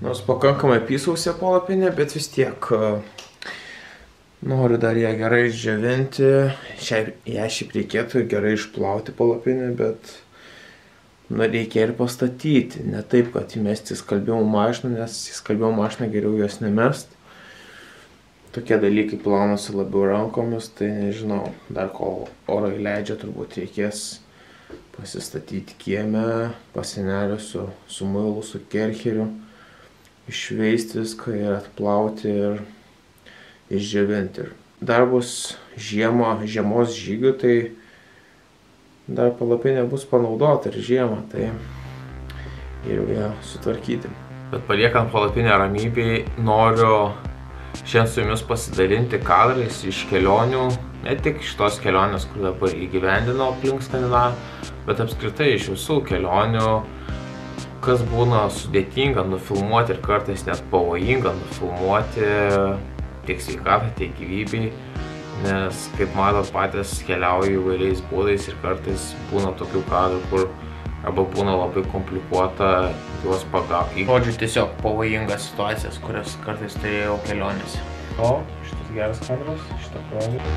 Nors pakankamai pysausia palapinė, bet vis tiek noriu dar ją gerai išdžiovinti. Ją šiaip reikėtų gerai išplauti palapinę, bet reikia ir pastatyti. Ne taip, kad įmesti į skalbimo mašiną, nes į skalbimo mašiną geriau jos nemest. Tokie dalykai plaunasi labiau rankomis, tai nežinau, dar kol orai leidžia, turbūt reikės pasistatyti kieme, pasinelį su muilu, su kercheriu, išveisti viską ir atplauti ir išdžiovinti. Dar bus žiemos žygių, tai dar palapinė bus panaudota ir žiemą, tai ir ją sutvarkyti. Bet paliekant palapinę ramybėj, noriu šiandien su jumis pasidalinti kadrais iš kelionių, ne tik iš tos kelionės, kur dabar įgyvendino aplink Skandinaviją, bet apskritai iš visų kelionių, kas būna sudėtinga nufilmuoti ir kartais net pavojinga nufilmuoti tiek sveikatai, tiek gyvybei, nes, kaip matot, patys keliauju įvairiais būdais ir kartais būna tokių kadrų, kur arba būna labai komplikuota juos pagauti. Žodžiu, tiesiog pavojingas situacijas, kurias kartais turėjau kelionėse. O, šitas geras kadras, šitą provį.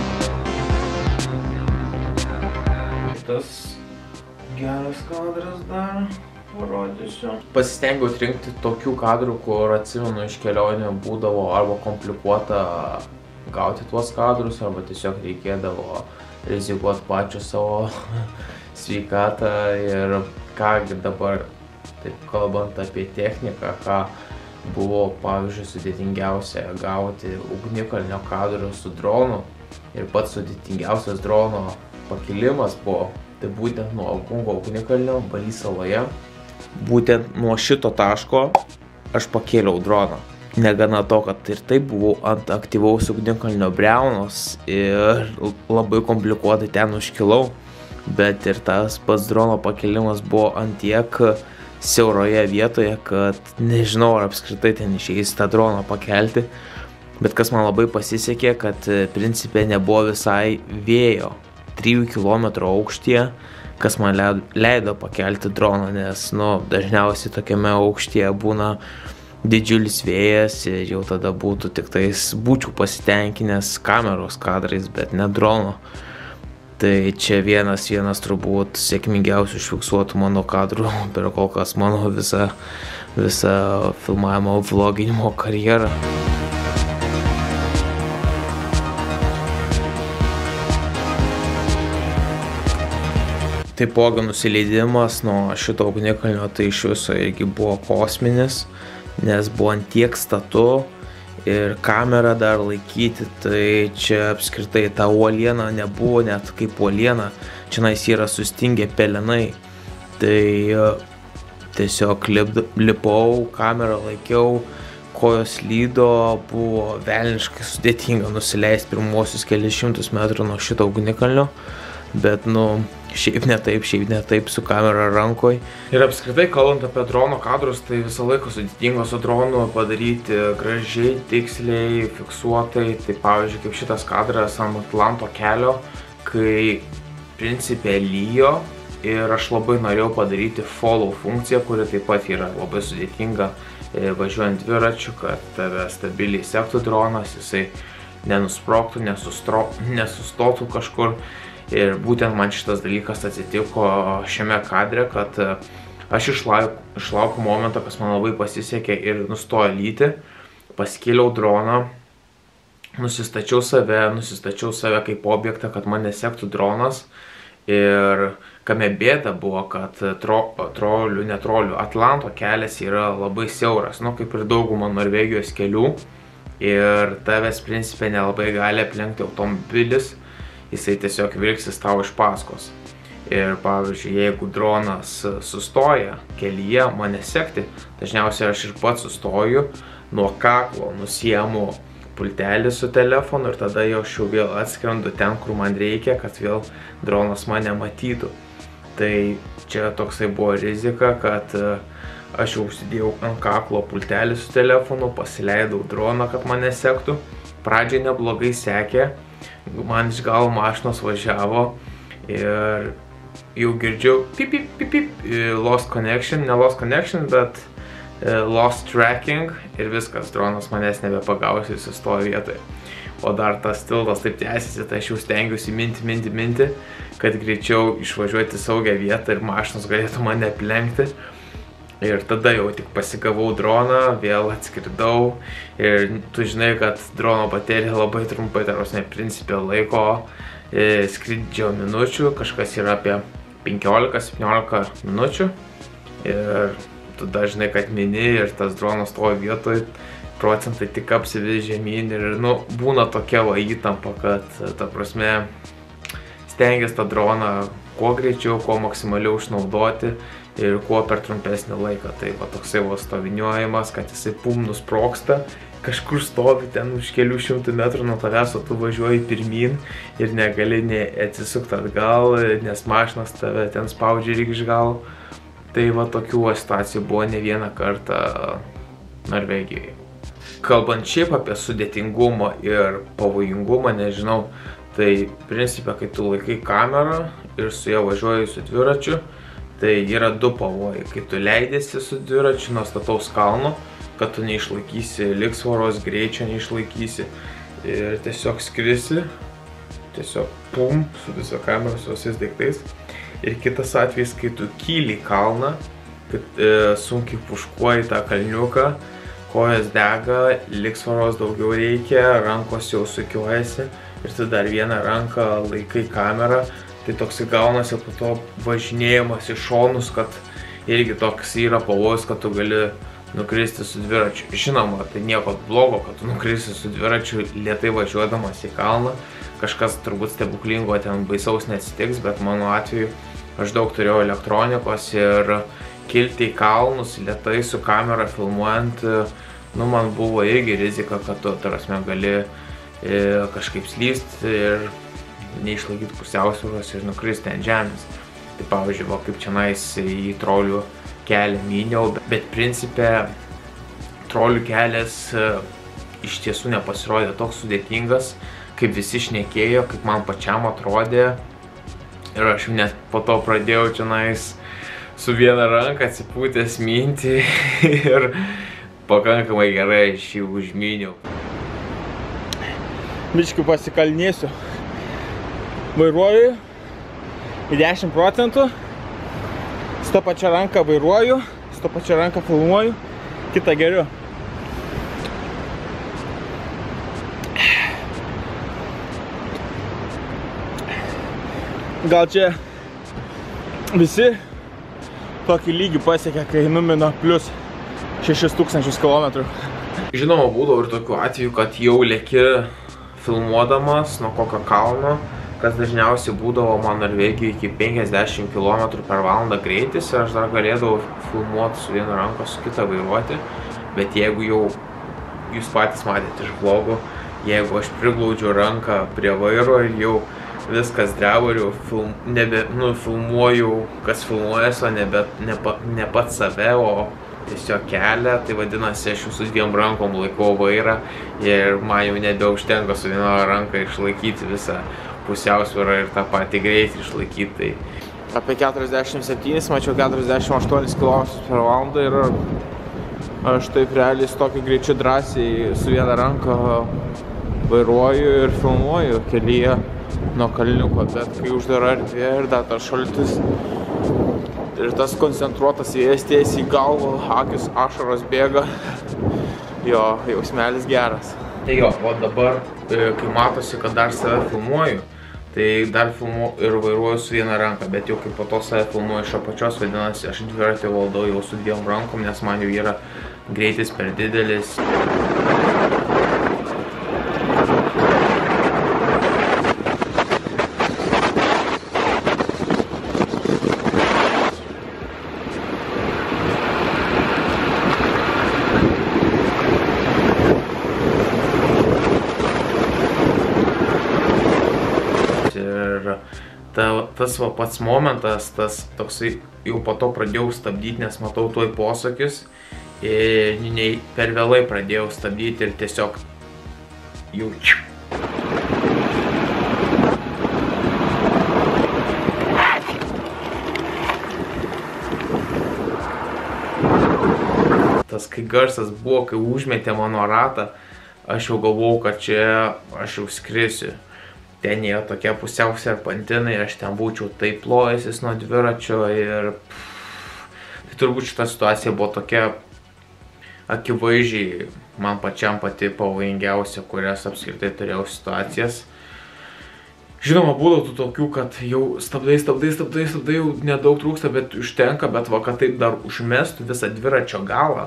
Šitas geras kadras dar parodysiu. Pasistengiau atrinkti tokių kadrų, kur atsimenu iš kelionių būdavo arba komplikuota gauti tuos kadrus, arba tiesiog reikėdavo rizikuoti pačiu savo sveikatą ir ką dabar, taip kalbant apie techniką, ką buvo, pavyzdžiui, sudėtingiausia gauti ugnikalnio kadrų su dronu ir pats sudėtingiausias drono pakilimas buvo, tai būtent nuo Agungo ugnikalnio Bali saloje. Būtent nuo šito taško aš pakėliau droną. Negana to, kad ir taip buvau ant aktyvaus ugnikalnio briaunos ir labai komplikuotai ten užkilau, bet ir tas pats drono pakėlimas buvo ant tiek siauroje vietoje, kad nežinau, ar apskritai ten išeis tą droną pakelti. Bet kas man labai pasisekė, kad principe nebuvo visai vėjo 3 km aukštyje, kas man leido pakelti droną, nes dažniausiai tokiame aukštyje būna didžiulis vėjas ir jau tada būčiau pasitenkinęs kameros kadrais, bet ne drono. Tai čia vienas turbūt sėkmingiausių užfiksuotų mano kadrų per kol kas mano visą filmavimo vloginimo karjerą. Taipogi nusileidimas nuo šito ugnikalnio tai iš viso irgi buvo kosminis, nes buvo ant tiek statu ir kamerą dar laikyti, tai čia apskritai ta uoliena nebuvo net kaip uoliena, čionais yra sustingę pelenai, tai tiesiog lipau, kamerą laikiau, kojos lydo, buvo velniškai sudėtinga nusileisti pirmuosius kelius šimtus metrų nuo šito ugnikalnio, bet šiaip ne taip su kamera rankoj. Ir apskritai, kalbant apie drono kadrus, tai visą laiką sudėtinga su dronu padaryti gražiai, tiksliai, fiksuotai. Tai pavyzdžiui, kaip šitas kadras ant Atlanto kelio, kai principe lyjo ir aš labai norėjau padaryti follow funkciją, kuri taip pat yra labai sudėtinga važiuojant dviračiu, kad tave stabiliai sektų dronas, jisai nenusprogtų, nesustotų kažkur. Ir būtent man šitas dalykas atsitiko šiame kadre, kad aš išlaukiu momentą, kas man labai pasisekė ir nustojo lyti, paskėliau droną, nusistačiau save kaip objektą, kad mane sektų dronas. Ir kame bėda buvo, kad Atlanto kelias yra labai siauras, kaip ir dauguma Norvegijos kelių. Ir tavęs principe nelabai gali aplenkti automobilis. Jisai tiesiog vilksis tau iš paskos. Ir pavyzdžiui, jeigu dronas sustoja kelyje mane sekti, dažniausiai aš ir pats sustoju, nuo kaklo nusiemu pultelį su telefonu ir tada jau aš jau vėl atskrendu ten, kur man reikia, kad vėl dronas mane matytų. Tai čia toksai buvo rizika, kad aš jau užsidėjau ant kaklo pultelį su telefonu, pasileidau droną, kad mane sektų. Pradžiai neblogai sekė. Man iš galo mašinos važiavo ir jau girdžiu pip, lost connection, ne lost connection, bet lost tracking ir viskas, dronas manęs nebepagaus, jis sustojo vietoje. O dar tas tiltas taip tęsiasi, tai aš jau stengiuosi minti, kad greičiau išvažiuoti saugią vietą ir mašinos galėtų mane aplenkti. Ir tada jau tik pasigavau droną, vėl atskridau ir tu žinai, kad drono baterija labai trumpai, tarosne, principė laiko skrydžio minučių, kažkas yra apie 15-17 minučių. Ir tu dažnai, kad mini ir tas dronas stovi vietoj, procentai tik apsivis žemyn ir, būna tokia įtampa, kad, ta prasme, stengiasi tą droną kuo greičiau, kuo maksimaliau išnaudoti ir kuo per trumpesnį laiką. Tai toksai stoviniojimas, kad jisai nusprogsta, kažkur stovi ten už kelių šimtų metrų nuo tavęs, o tu važiuoji pirmyn ir negali atsisukti atgal, nes mašinas tave ten spaudžia ir iš galo. Tai tokių situacijų buvo ne vieną kartą Norvegijoje. Kalbant šiaip apie sudėtingumą ir pavojingumą, nežinau, tai principė, kai tu laikai kamerą ir su ją važiuoji su dviračiu, tai yra du pavojai. Kai tu leidėsi su dviračiu nuo stataus kalno, kad tu neišlaikysi lygsvaros, greičio neišlaikysi ir tiesiog skrisi, tiesiog pum, su visa kamera, su visais daiktais. Ir kitas atvejis, kai tu kyli į kalną, kad sunkiai puškuoji tą kalniuką, kojas dega, lygsvaros daugiau reikia, rankos jau sukiojasi ir tu dar vieną ranką laikai kamerą, tai toks gaunasi po to važinėjimas į šonus, kad irgi toks yra pavojus, kad tu gali nukristi su dviračiu. Žinoma, tai nieko blogo, kad tu nukristi su dviračiu lėtai važiuodamas į kalną. Kažkas turbūt stebuklingo ten baisaus neatsitiks, bet mano atveju aš daug turėjau elektronikos ir kilti į kalnus lėtai su kamera filmuojant, man buvo irgi rizika, kad tu, tarasme, gali kažkaip slysti ir neišlaikyti pusiausvyros ir nukristi ant žemės. Tai pavyzdžiui, kaip čionais į trolių kelią myniau, bet principė trolių kelias iš tiesų nepasirodė toks sudėtingas, kaip visi šnekėjo, kaip man pačiam atrodė. Ir aš net po to pradėjau čionais su viena ranka atsipūtęs minti ir pakankamai gerai aš jį užmyniau. Biškiu pasikalnėsiu. Vairuoju į 10%, su tą pačią ranką vairuoju, su tą pačią ranką filmuoju, kitą geriu. Gal čia visi tokį lygį pasiekia, kai numina plus 6000 km. Žinoma, būdavo ir tokių atvejų, kad jau leki filmuodamas nuo kokio kalno, kas dažniausiai būdavo man Norvegijoje iki 50 km/h greitis ir aš dar galėdavau filmuoti su viena ranka, su kita vairuoti. Bet jeigu jau jūs patys matėte iš vlogų, jeigu aš priglaudžiu ranką prie vairo ir jau viskas dreba ir jau filmuoju, kas filmuojas, o ne pats save, o tiesiog kelią, tai vadinasi, aš jau su dviem rankom laikau vairą ir man jau nebeužtenka su viena ranka išlaikyti visą pusiausvyrą ir tą patį greitį išlaikyti. Tai apie 47, mačiau 48 km/h ir aš taip realiai su tokiu greičiu drąsiai su viena ranka vairuoju ir filmuoju kelyje nuo kalniuko, bet kai uždara erdvė ir dar tas šaltis ir tas koncentruotas vėjas tiesiai į galvą, akis ašaros bėga, jo jausmelis geras. Tai jo, o dabar, kai matosi, kad dar save filmuoju, tai dar filmuoju ir vairuoju su viena ranka, bet jau kai po to save filmuoju iš apačios, vadinasi, aš dviratį valdau jau su dviem rankom, nes man jau yra greitis per didelis. Tas pats momentas, tas toksai jau po to pradėjau stabdyti, nes matau tuoj posūkius ir per vėlai pradėjau stabdyti ir tiesiog jau momentas, kai garsas buvo, kai užmetė mano ratą, aš jau galvojau, kad čia aš jau skrisiu. Ten jie tokie pusiau serpantinai, aš ten būčiau taip plojęsis nuo dviračio ir... Tai turbūt šita situacija buvo tokia akivaizdžiai man pačiam pati pavojingiausia, kurias apskritai turėjau situacijas. Žinoma, būdavo tokių, kad jau stabdai, jau nedaug trūksta, bet užtenka, bet va, kad taip dar užmestų visą dviračio galą,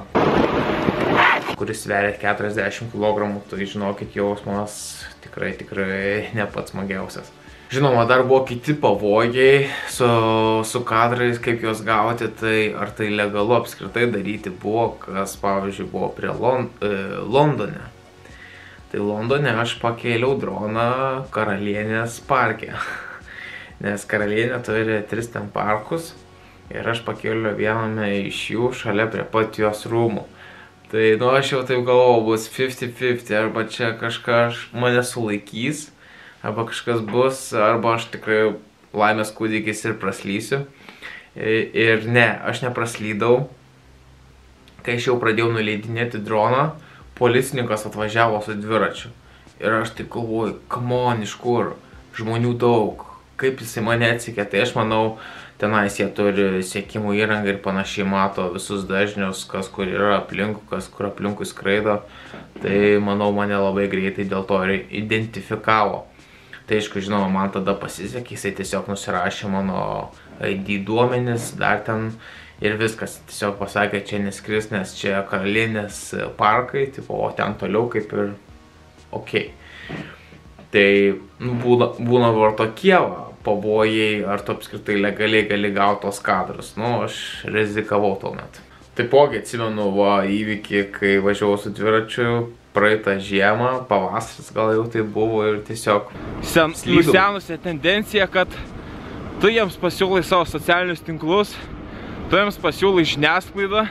kuris sveria 40 kg, tai žinokit, jausmas tikrai ne pats smagiausias. Žinoma, dar buvo kiti pavojai su kadrais, kaip juos gauti, tai ar tai legalu apskritai daryti buvo, kas, pavyzdžiui, buvo prie Londone. Tai Londone aš pakėliau droną Karalienės parke, nes Karalienė turi 3 ten parkus ir aš pakėliau viename iš jų šalia prie pat jos rūmų. Tai, aš jau taip galvojau, bus 50-50, arba čia kažkas mane sulaikys, arba kažkas bus, arba aš tikrai laimės kūdikis ir praslysiu. Ir ne, aš nepraslydau. Kai aš jau pradėjau nuleidinėti droną, policininkas atvažiavo su dviračiu. Ir aš taip galvoju, come on, iš kur? Žmonių daug. Kaip jisai mane atsekė? Tai aš manau, tenais jie turi sekimo įrangą ir panašiai mato visus dažnius, kas kur yra aplinkui, kas kur aplinkui skraido. Tai manau, mane labai greitai dėl to ir identifikavo. Tai aišku, žinoma, man tada pasisekė, jisai tiesiog nusirašė mano ID duomenis, dar ten ir viskas. Tiesiog pasakė, čia neskris, nes čia Karalienės parkai, tipo, o ten toliau kaip ir okei. Tai būna var tokie pavojai, ar tu apskritai legaliai gali gauti tos kadrus. Aš rizikavau tuomet. Taipogi atsimenu įvykį, kai važiavau su dviračiu praeitą žiemą, pavasaris gal jau tai buvo ir tiesiog slydau. Nusenusią tendenciją, kad tu jiems pasiūlai savo socialinius tinklus, tu jiems pasiūlai žiniasklaidą,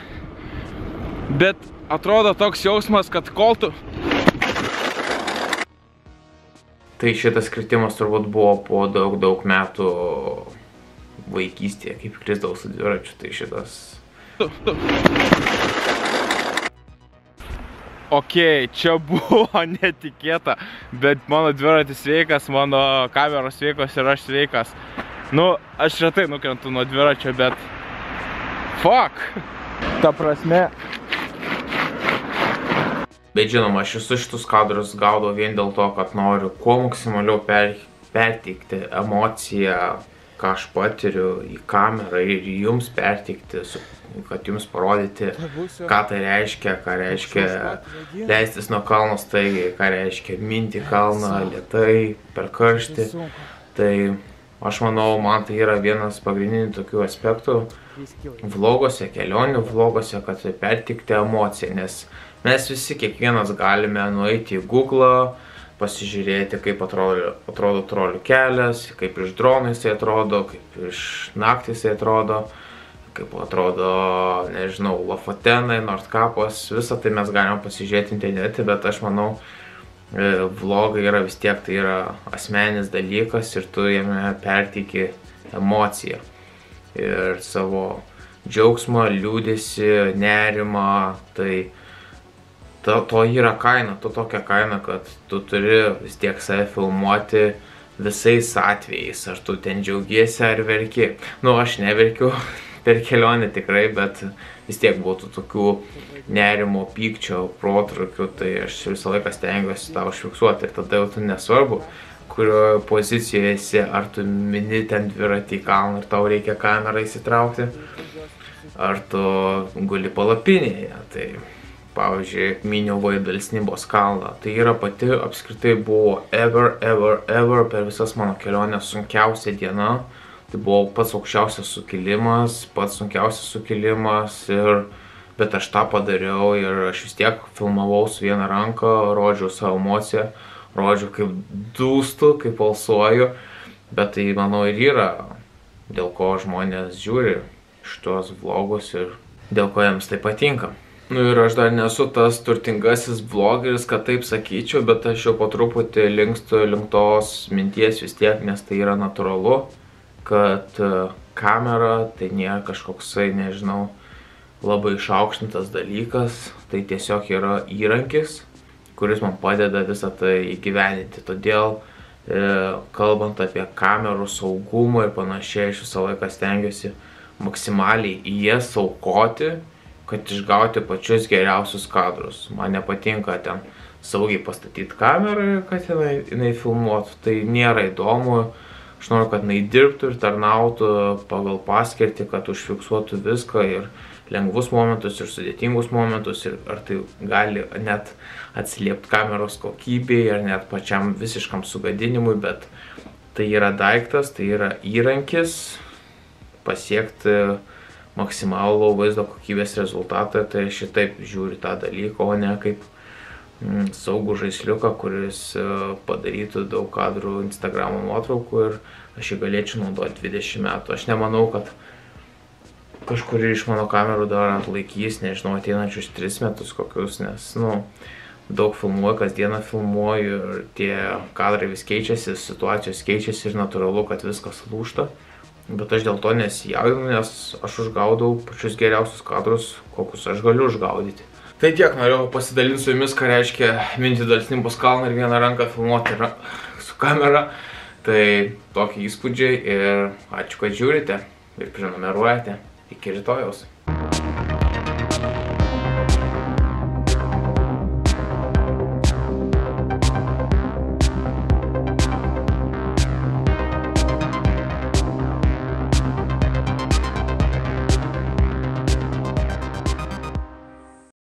bet atrodo toks jausmas, kad kol tu... Tai šitas kritimas turbūt buvo po daug metų vaikystėje, kaip krisdavau su dviračiu, tai šitas... Okei, čia buvo netikėta, bet mano dviratis sveikas, mano kameros sveikos ir aš sveikas. Aš retai nukrentu nuo dviračio, bet... Fuck! Ta prasme... Bet žinoma, aš visus šitus kadrus gaudau vien dėl to, kad noriu kuo maksimaliau perteikti emociją, ką aš patiriu į kamerą ir jums perteikti, kad jums parodyti, ką tai reiškia, ką reiškia leistis nuo kalno staigiai, ką reiškia minti kalną lėtai, per karštį. Tai aš manau, man tai yra vienas pagrindinių tokių aspektų vlogose, kelionių vlogose, kad perteikti emociją, nes mes visi, kiekvienas galime nueiti į Google, pasižiūrėti, kaip atrodo trolių kelias, kaip iš dronų jisai atrodo, kaip iš naktį jisai atrodo, kaip atrodo, nežinau, Lofotenai, Nordkapas, visą tai mes galime pasižiūrėti internete, bet aš manau, vlogai yra vis tiek, tai yra asmeninis dalykas ir tu jame perteiki emociją. Ir savo džiaugsmą, liūdesį, nerimą, tai to yra kaina, tokia kaina, kad tu turi vis tiek save filmuoti visais atvejais, ar tu ten džiaugiesi ar verki. Aš neverkiu per kelionę tikrai, bet vis tiek būtų tokių nerimo, pykčio, protrukių, tai aš visą laiką stengiuosi tą užfiksuoti ir tada jau tu nesvarbu, kurioje pozicijoje esi, ar tu mini ten dviratį į kalną ir tau reikia kamerą įsitraukti, ar tu guli palapinėje. Tai pavyzdžiui, myniau Vaidalsnybos kalną. Tai yra pati apskritai buvo ever per visas mano kelionės sunkiausia diena. Tai buvo pats aukščiausias sukilimas, pats sunkiausias sukilimas, bet aš tą padariau ir aš vis tiek filmavau su viena ranka, rodžiau savo emociją, rodžiau kaip dūstu, kaip alsuoju, bet tai manau ir yra, dėl ko žmonės žiūri šitos vlogus ir dėl ko jiems tai patinka. Ir aš dar nesu tas turtingasis vlogeris, kad taip sakyčiau, bet aš jau po truputį linkstu link tos minties vis tiek, nes tai yra natūralu, kad kamera tai nėra kažkoksai, nežinau, labai išaukštintas dalykas, tai tiesiog yra įrankis, kuris man padeda visą tai įgyvendinti. Todėl, kalbant apie kamerų saugumą ir panašiai, aš visą laiką stengiuosi maksimaliai į jas aukoti, kad išgauti pačius geriausius kadrus. Man nepatinka ten saugiai pastatyti kamerą, kad jinai filmuotų. Tai nėra įdomu. Aš noriu, kad jinai dirbtų ir tarnautų pagal paskirtį, kad užfiksuotų viską ir lengvus momentus, ir sudėtingus momentus, ir ar tai gali net atsiliepti kameros kokybei, ar net pačiam visiškam sugadinimui, bet tai yra daiktas, tai yra įrankis pasiekti maksimalų vaizdo kokybės rezultatą, tai šitaip žiūri tą dalyką, o ne kaip saugų žaisliuką, kuris padarytų daug kadrų Instagramo nuotraukų ir aš jį galėčiau naudoti 20 metų. Aš nemanau, kad kažkuri iš mano kamerų dar atlaikys, nežinau, ateinančius 3 metus kokius, nes, daug filmuoju, kasdieną filmuoju ir tie kadrai vis keičiasi, situacijos keičiasi ir natūralu, kad viskas lūžta. Bet aš dėl to nesijaudinu, nes aš užgaudau pačius geriausius kadrus, kokius aš galiu užgaudyti. Tai tiek, norėjau pasidalinti su jumis, ką reiškia minti Dalsnimpos kalną ir vieną ranką filmuoti su kamera. Tai tokie įspūdžiai ir ačiū, kad žiūrite ir prenumeruojate. Iki rytojaus.